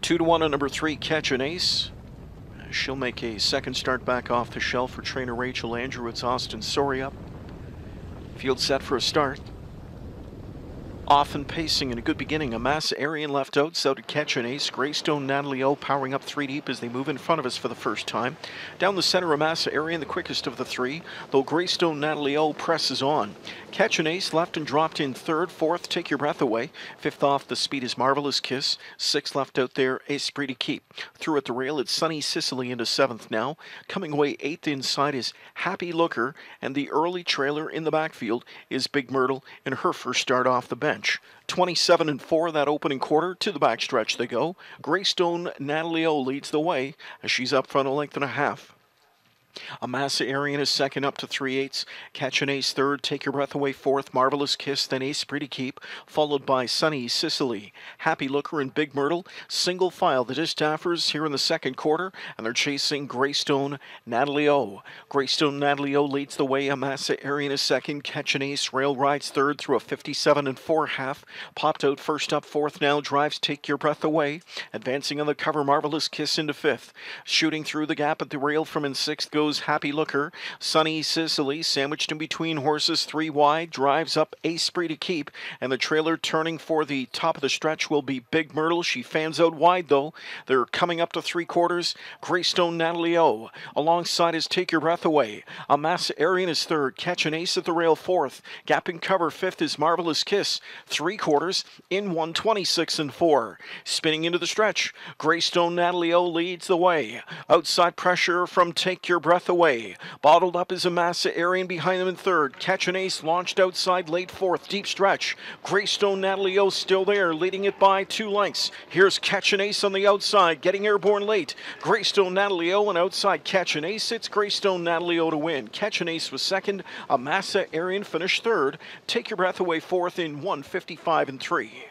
2-1 on number 3, Catch an Ace. She'll make a second start back off the shelf for trainer Rachel Andrew. It's Austin Soria. Field set for a start. Off and pacing in a good beginning. Amasa Arian left out, so to Catch an Ace. Greystone Natalie O powering up 3 deep as they move in front of us for the first time. Down the center, Amasa Arian, the quickest of the 3, though Greystone Natalie O presses on. Catch an Ace left and dropped in 3rd. 4th, Take Your Breath Away. 5th off the speed is Marvelous Kiss. 6th left out there, Esprit de Keep. Through at the rail, it's Sunny Sicily into 7th now. Coming away 8th inside is Happy Looker, and the early trailer in the backfield is Big Myrtle in her first start off the bench. 27-4 that opening quarter. To the backstretch they go. Greystone Natalie O leads the way as she's up front a length and a half. Amasa Arian is second up to 3/8. Catch an Ace 3rd. Take Your Breath Away 4th. Marvelous Kiss, then Esprit de Keep, followed by Sunny Sicily. Happy Looker and Big Myrtle. Single file the distaffers here in the second quarter, and they're chasing Greystone Natalie O. Greystone Natalie O leads the way. Amasa Arian is second. Catch an Ace rail rides 3rd through a 57-4 half. Popped out first up 4th now. Drives Take Your Breath Away. Advancing on the cover, Marvelous Kiss into 5th. Shooting through the gap at the rail from in 6th goes Happy Looker. Sunny Sicily sandwiched in between horses 3 wide, drives up Esprit de Keep, and the trailer turning for the top of the stretch will be Big Myrtle. She fans out wide though. They're coming up to 3/4. Greystone Natalie O. Alongside is Take Your Breath Away. Amasa Arian is 3rd. Catch an Ace at the rail 4th. Gap in cover 5th is Marvelous Kiss. 3/4 in 1:26-4. Spinning into the stretch. Greystone Natalie O leads the way. Outside pressure from Take Your Breath Away. Bottled up is Amasa Arian behind them in 3rd. Catch an Ace launched outside late 4th. Deep stretch. Greystone Natalie O still there, leading it by 2 lengths. Here's Catch an Ace on the outside, getting airborne late. Greystone Natalie O and outside Catch an Ace. It's Greystone Natalie O to win. Catch an Ace was 2nd. Amasa Arian finished 3rd. Take Your Breath Away 4th in 1:55-3.